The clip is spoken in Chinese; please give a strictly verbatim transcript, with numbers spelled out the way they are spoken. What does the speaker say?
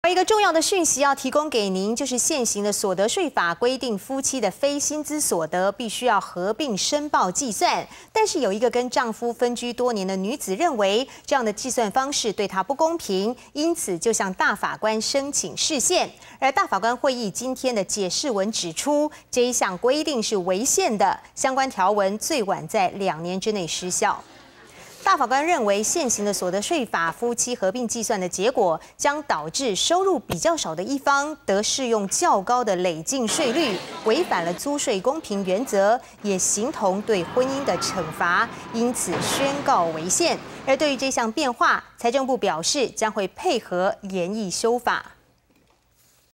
一个重要的讯息要提供给您，就是现行的所得税法规定，夫妻的非薪资所得必须要合并申报计算。但是有一个跟丈夫分居多年的女子认为，这样的计算方式对她不公平，因此就向大法官申请释宪。而大法官会议今天的解释文指出，这一项规定是违宪的，相关条文最晚在两年之内失效。 大法官认为，现行的所得税法夫妻合并计算的结果，将导致收入比较少的一方得适用较高的累进税率，违反了租税公平原则，也形同对婚姻的惩罚，因此宣告违宪。而对于这项变化，财政部表示将会配合研议修法。